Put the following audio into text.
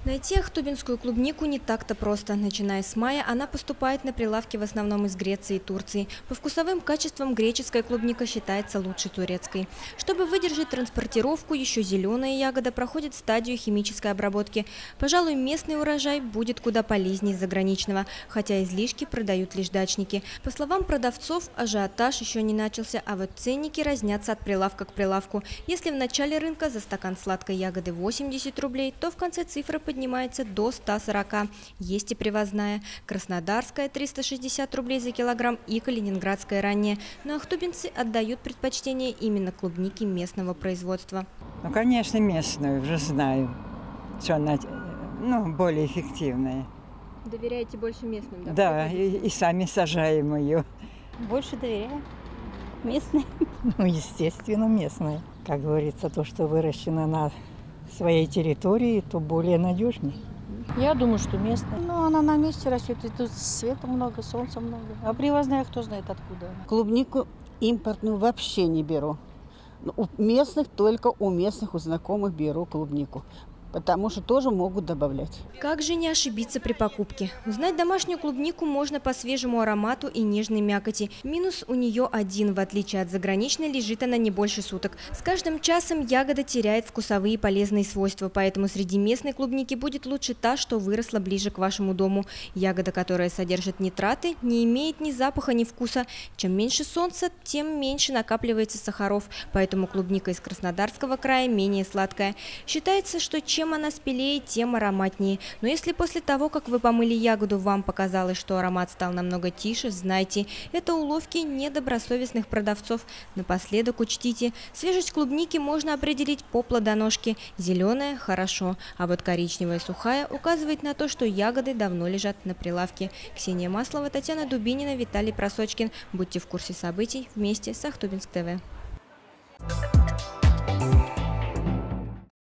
Найти ахтубинскую клубнику не так-то просто. Начиная с мая она поступает на прилавки в основном из Греции и Турции. По вкусовым качествам греческая клубника считается лучше турецкой. Чтобы выдержать транспортировку, еще зеленая ягода проходит стадию химической обработки. Пожалуй, местный урожай будет куда полезнее заграничного, хотя излишки продают лишь дачники. По словам продавцов, ажиотаж еще не начался, а вот ценники разнятся от прилавка к прилавку. Если в начале рынка за стакан сладкой ягоды 80 рублей, то в конце цифра поднимается до 140. Есть и привозная. Краснодарская 360 рублей за килограмм и калининградская ранняя. Но ахтубинцы отдают предпочтение именно клубнике местного производства. Ну, конечно, местную, уже знаю, что она более эффективная. Доверяете больше местным, да? Да, и сами сажаем ее. Больше доверяю. Местные. Ну, естественно, местные. Как говорится, то, что выращено на своей территории, то более надежнее. Я думаю, что местная. Ну, она на месте растет, и тут света много, солнца много. А привозная, кто знает откуда. Клубнику импортную вообще не беру. У местных, только у местных, у знакомых беру клубнику. Потому что тоже могут добавлять. Как же не ошибиться при покупке? Узнать домашнюю клубнику можно по свежему аромату и нежной мякоти. Минус у нее один, в отличие от заграничной, лежит она не больше суток. С каждым часом ягода теряет вкусовые и полезные свойства, поэтому среди местной клубники будет лучше та, что выросла ближе к вашему дому. Ягода, которая содержит нитраты, не имеет ни запаха, ни вкуса. Чем меньше солнца, тем меньше накапливается сахаров, поэтому клубника из Краснодарского края менее сладкая. Считается, что чем она спелее, тем ароматнее. Но если после того, как вы помыли ягоду, вам показалось, что аромат стал намного тише, знайте, это уловки недобросовестных продавцов. Напоследок учтите, свежесть клубники можно определить по плодоножке. Зеленая – хорошо, а вот коричневая сухая указывает на то, что ягоды давно лежат на прилавке. Ксения Маслова, Татьяна Дубинина, Виталий Просочкин. Будьте в курсе событий вместе с Ахтубинск ТВ.